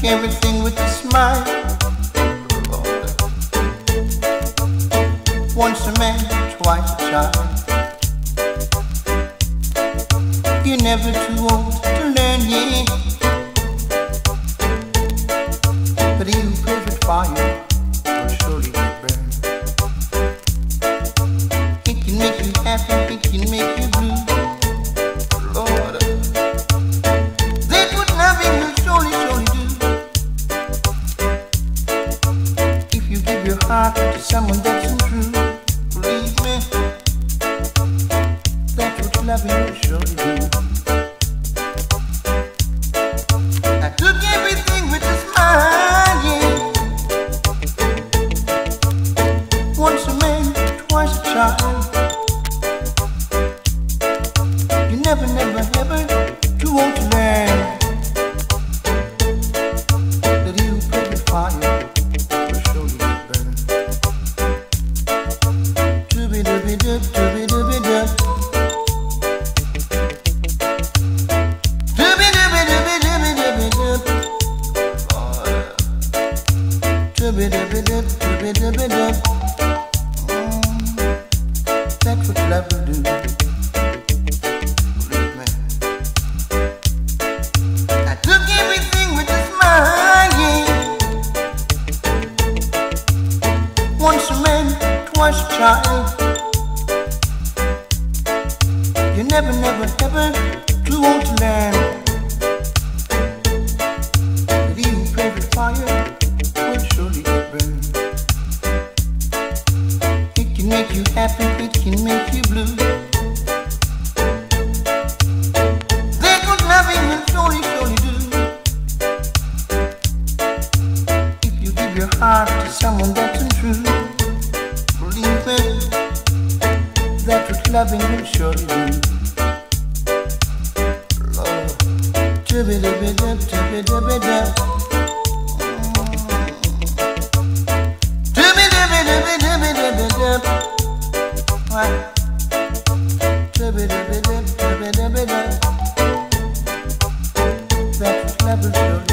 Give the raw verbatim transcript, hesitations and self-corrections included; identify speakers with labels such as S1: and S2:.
S1: took everything with a smile. Lord. Once a man, twice a child. You're never too old to learn, yeah. But he who plays with fire will surely get burned. It can make you happy, it can make you blue. Lord, that's what loving will surely, surely do. If you give your heart to someone that's untrue, believe me, that's what loving will surely do. I took everything with a smile, yeah. Once a man, twice a child. You never, never, never too old to learn that he who plays with fire will surely get burned. Dooby-dooby-doo, dooby-dooby-doo. Dooby-dooby-dooby-dooby-dooby-doo. Dooby-dooby-doo, dooby-dooby-doo. That's what love will do. Believe me. I took everything with a smile, yeah. Once a man, twice a child. You're never, never, ever too old to learn that he who plays with fire will surely get burned. It can make you happy, it can make you blue. That's what loving will surely, surely do. If you give your heart to someone that's untrue, believe me, that's what loving will surely do. Lord, dooby-dooby-doo, dooby-dooby-doo. Dooby-dooby-dooby-dooby-dooby-doo. What? Dooby-dooby-doo, dooby-dooby-doo. That's what love will surely do.